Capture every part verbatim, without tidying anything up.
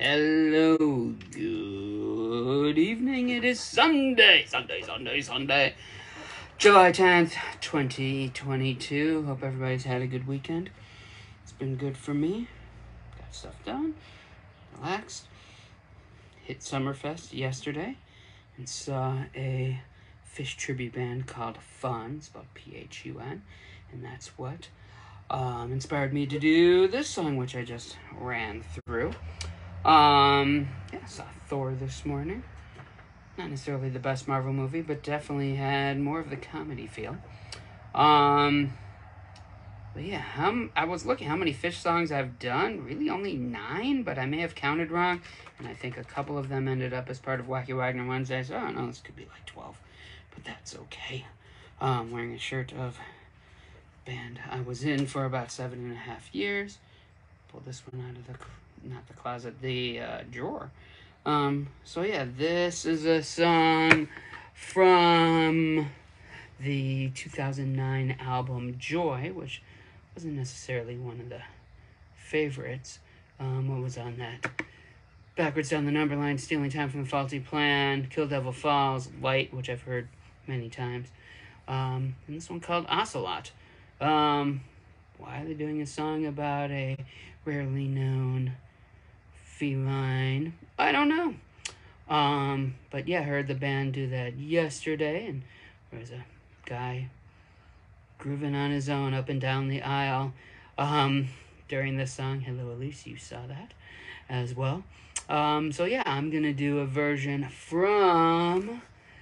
Hello, good evening. It is Sunday, Sunday, Sunday, Sunday, July tenth, twenty twenty-two. Hope everybody's had a good weekend. It's been good for me. Got stuff done, relaxed. Hit Summerfest yesterday and saw a Phish tribute band called Phun, spelled P H U N, and that's what um, inspired me to do this song, which I just ran through. Um, yeah, I saw Thor this morning. Not necessarily the best Marvel movie, but definitely had more of the comedy feel. Um, but yeah, um, I was looking how many Phish songs I've done. Really only nine, but I may have counted wrong. And I think a couple of them ended up as part of Wacky Wagner Wednesday. So I don't know, this could be like twelve. But that's okay. Um, wearing a shirt of band I was in for about seven and a half years. Pulled this one out of the... not the closet, the uh, drawer. Um, so yeah, this is a song from the two thousand nine album Joy, which wasn't necessarily one of the favorites. Um, what was on that? Backwards Down the Number Line, Stealing Time from the Faulty Plan, Kill Devil Falls, Light, which I've heard many times. Um, and this one called Ocelot. Um, why are they doing a song about a rarely known feline? I don't know. Um, but yeah, I heard the band do that yesterday, and there was a guy grooving on his own up and down the aisle um, during this song. Hello, Elise, you saw that as well. Um, so yeah, I'm gonna do a version from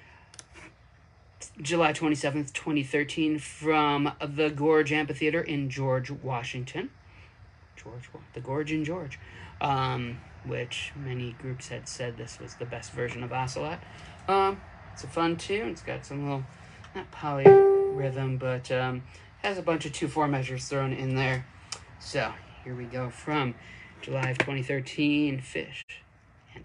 July twenty-seventh, twenty thirteen, from the Gorge Amphitheater in George, Washington. George, the Gorge in George. Um, which many groups had said this was the best version of Ocelot. Um, it's a fun tune. It's got some little, not polyrhythm, but um, has a bunch of two four measures thrown in there. So, here we go from July of twenty thirteen, Phish and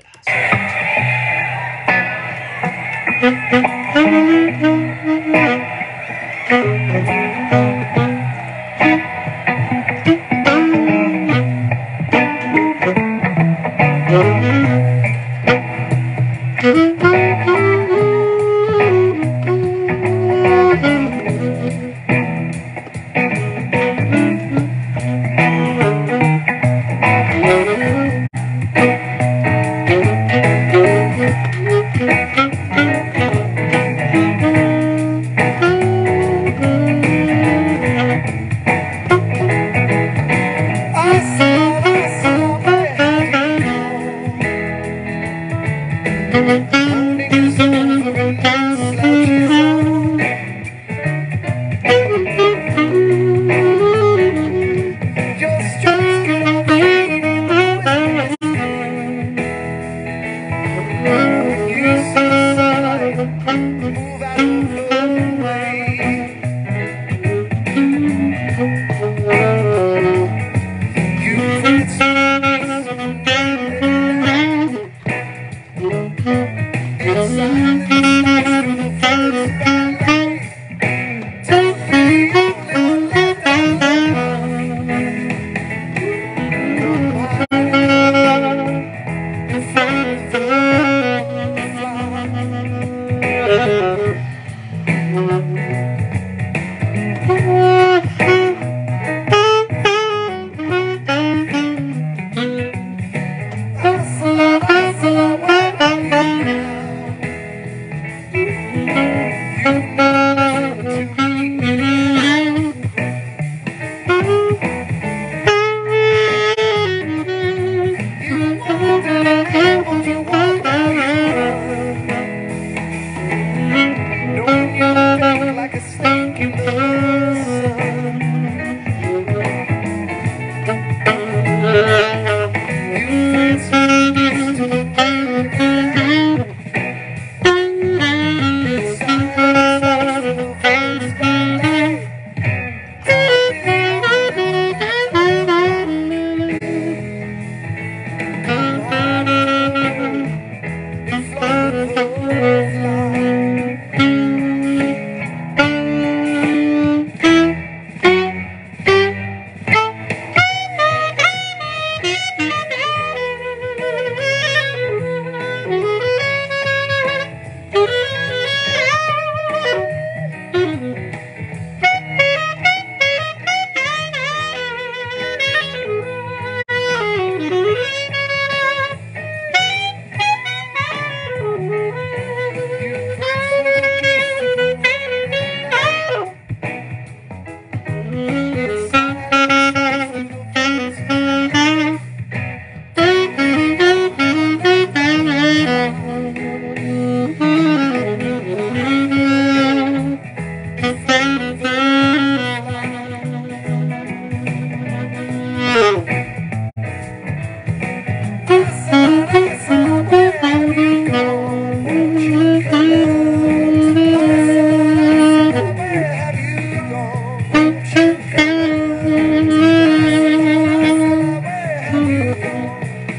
Ocelot.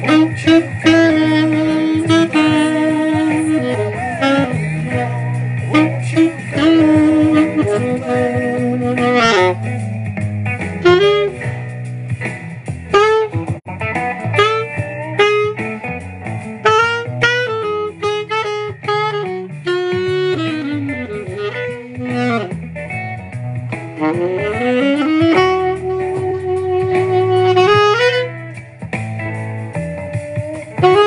Won't you come? Won't you come?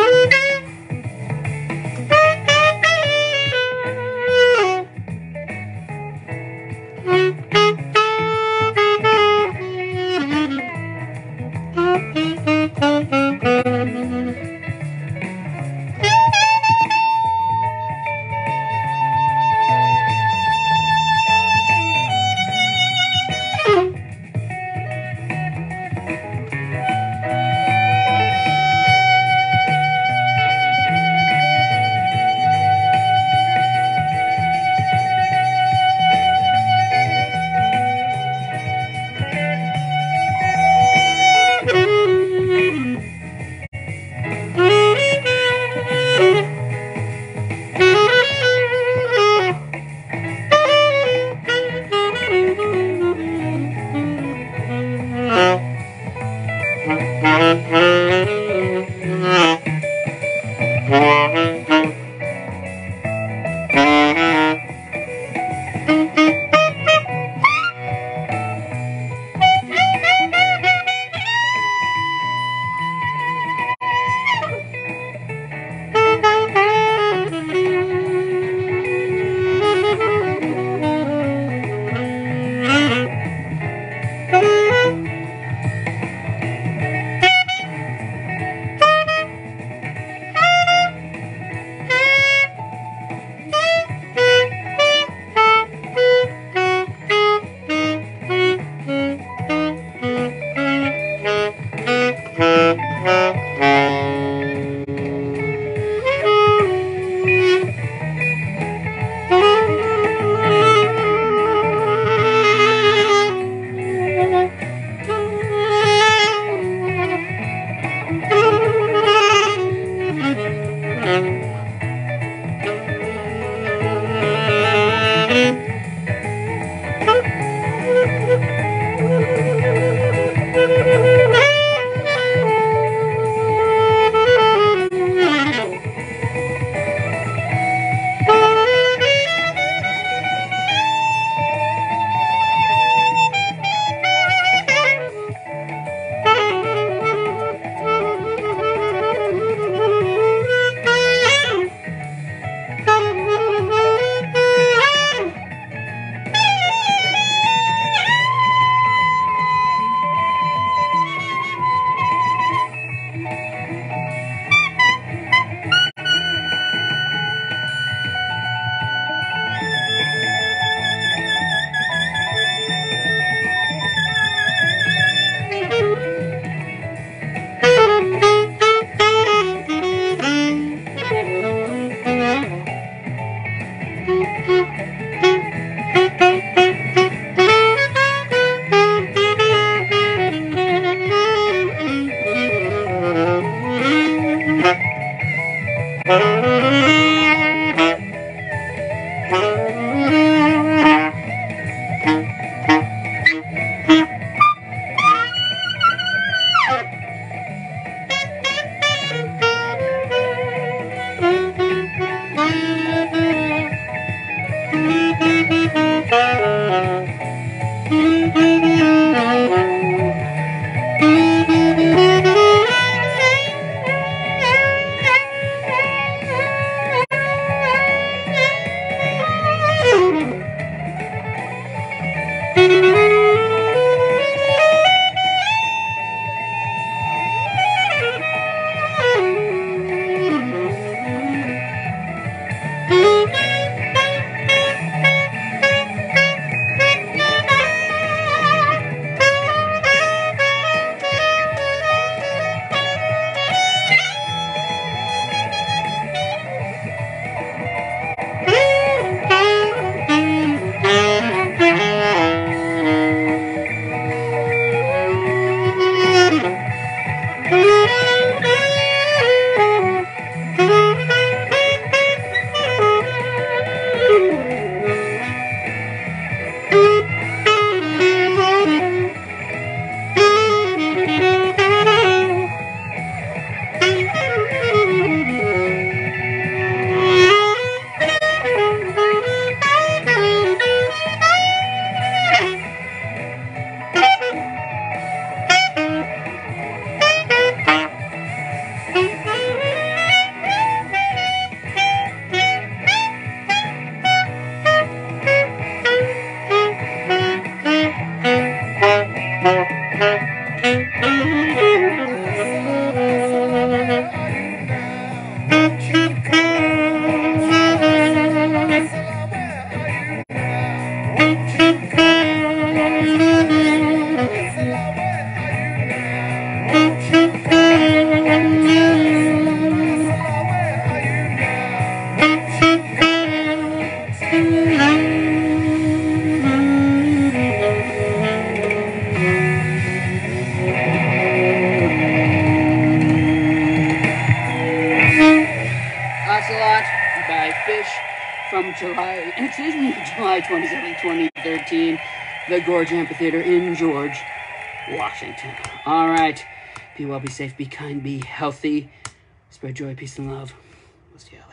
Ocelot by Fish from July, excuse me, July twenty-seventh, twenty thirteen, the Gorge Amphitheater in George, Washington. All right. Be well, be safe, be kind, be healthy. Spread joy, peace, and love. We'll see you later.